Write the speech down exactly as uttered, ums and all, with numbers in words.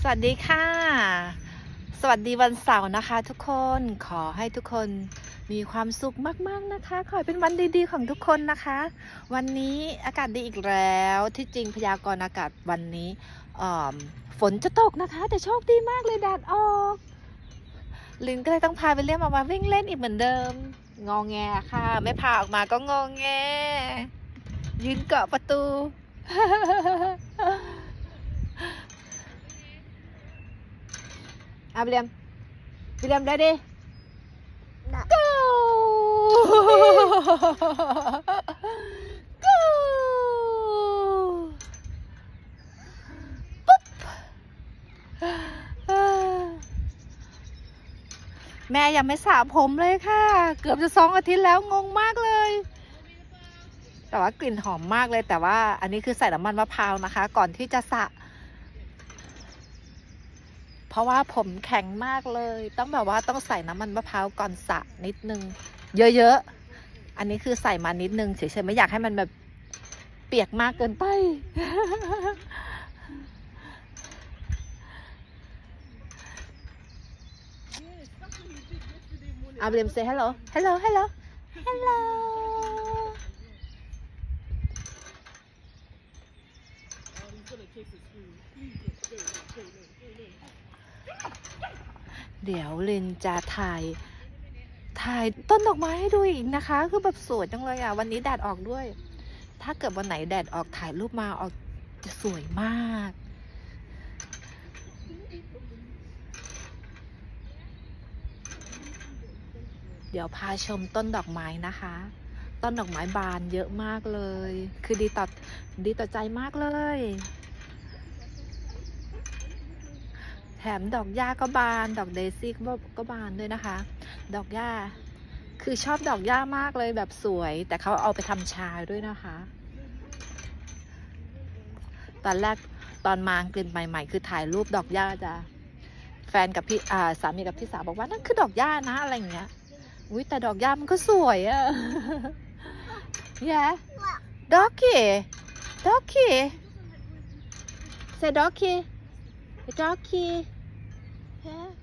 สวัสดีค่ะสวัสดีวันเสาร์นะคะทุกคนขอให้ทุกคนมีความสุขมากๆนะคะขอให้เป็นวันดีๆของทุกคนนะคะวันนี้อากาศดีอีกแล้วที่จริงพยากรณ์อากาศวันนี้ฝนจะตกนะคะแต่โชคดีมากเลยแดดออกลินก็เลยต้องพาไปเรียกมามาวิ่งเล่นอีกเหมือนเดิมงอแงค่ะไม่พาออกมาก็งอแงยืนเกาะประตูอาวิลเลียมวิลเลียมได้ดิ go go ปุ๊บแม่ยังไม่สระผมเลยค่ะเกือบจะสองอาทิตย์แล้วงงมากเลยแต่ว่ากลิ่นหอมมากเลยแต่ว่าอันนี้คือใส่น้ำมันมะพร้าวนะคะก่อนที่จะสระเพราะว่าผมแข็งมากเลยต้องแบบว่าต้องใส่น้ำมันมะพร้าวก่อนสระนิดนึงเยอะๆอันนี้คือใส่มานิดนึงเฉยๆไม่อยากให้มันแบบเปียกมากเกินไปอาเบลม say hello hello hello hello เดี๋ยวลินจะถ่ายถ่ายต้นดอกไม้ให้ดูอีกนะคะคือแบบสวยจังเลยอ่ะวันนี้แดดออกด้วยถ้าเกิดวันไหนแดดออกถ่ายรูปมาออกจะสวยมากเดี๋ยวพาชมต้นดอกไม้นะคะต้นดอกไม้บานเยอะมากเลยคือดีต่อดีต่อใจมากเลยแถมดอกหญ้าก็บานดอกเดซี่ก็ก็บานด้วยนะคะดอกหญ้าคือชอบดอกหญ้ามากเลยแบบสวยแต่เขาเอาไปทำชาด้วยนะคะตอนแรกตอนมาอังกฤษใหม่ๆคือถ่ายรูปดอกหญ้าจะแฟนกับพี่อ่าสามีกับพี่สาวบอกว่านั่นคือดอกหญ้านะอะไรอย่างเงี้ยอุ้ยแต่ดอกหญ้ามันก็สวยอะ yeah doggy doggy say doggy doggy yeah